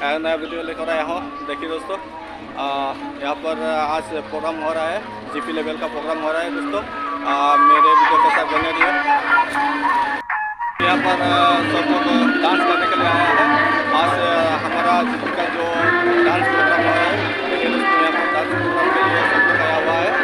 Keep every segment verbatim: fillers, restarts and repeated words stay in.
नया वीडियो लेकर आया हूँ। देखिए दोस्तों, यहाँ पर आज प्रोग्राम हो रहा है, जीपी लेवल का प्रोग्राम हो रहा है दोस्तों। आ, मेरे वीडियो के साथ बने रहिए। यहाँ पर सब लोग डांस करने के लिए आया है। आज हमारा जीपी का जो डांस प्रोग्राम हो रहा है, देखिए दोस्तों, यहाँ पर डांस प्रोग्राम के लिए सब लोग आया हुआ है।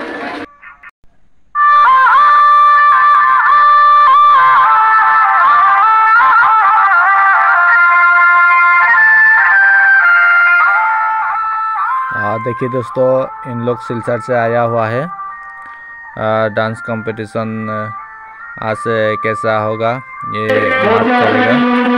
देखिए दोस्तों, इन लोग सिलचर से आया हुआ है। आ, डांस कंपटीशन आज से कैसा होगा ये बात करेगा।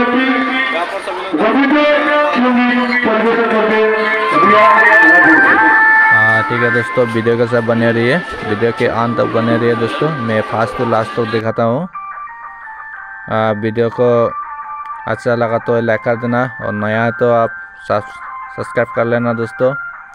हाँ ठीक है दोस्तों, वीडियो के साथ बने रहिए, वीडियो के अंत तक बने रहिए दोस्तों। मैं फर्स्ट टू लास्ट तक दिखाता हूँ। वीडियो को अच्छा लगा तो लाइक कर देना, और नया है तो आप सब्सक्राइब कर लेना दोस्तों।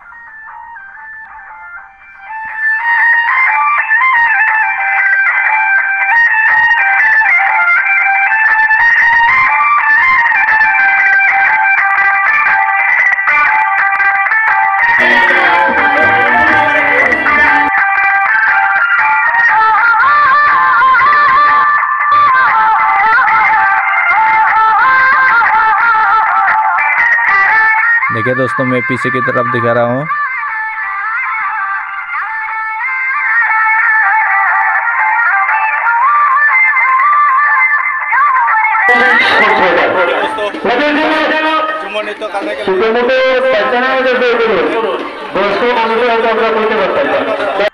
देखिए दोस्तों, मैं पीछे की तरफ दिखा रहा हूँ। तो करने के लिए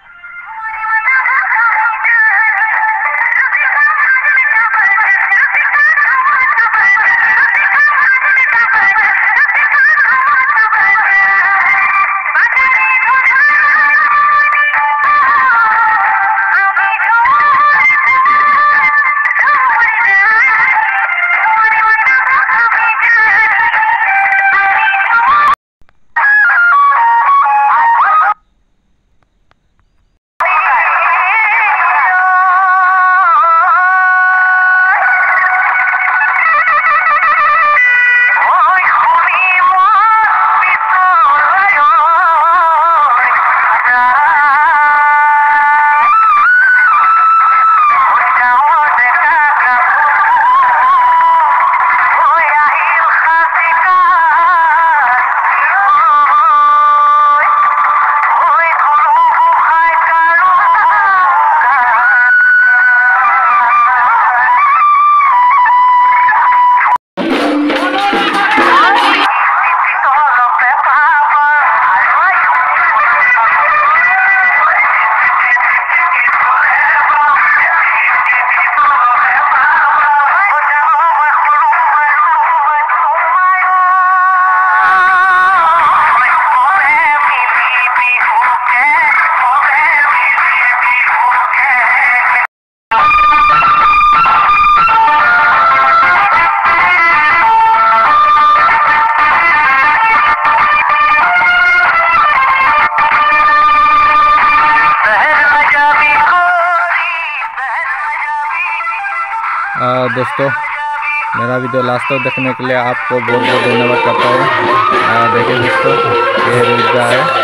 आ, दोस्तों, मेरा वीडियो लास्ट तक देखने के लिए आपको बहुत बहुत धन्यवाद करता हूँ। देखिए दोस्तों, ये रुद्रा है।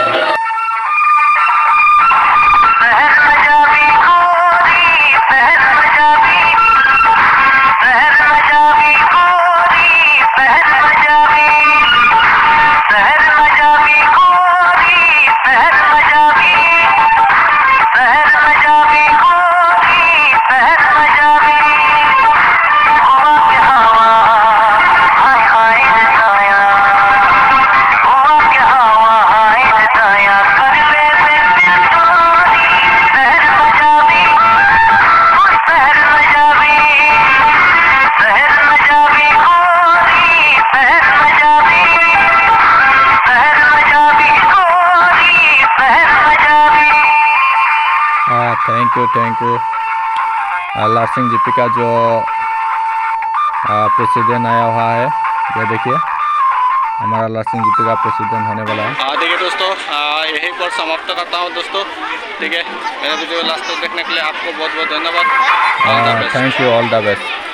Thank you thank you Larsen GP का जो प्रेसिडेंट आया हुआ है, ये देखिए हमारा लार्सन जीपी का प्रेसिडेंट होने वाला है। देखिए दोस्तों, यहीं पर समाप्त करता हूँ दोस्तों। ठीक है, मेरा वीडियो लास्ट तक देखने के लिए आपको बहुत बहुत धन्यवाद। Thank you, all the best.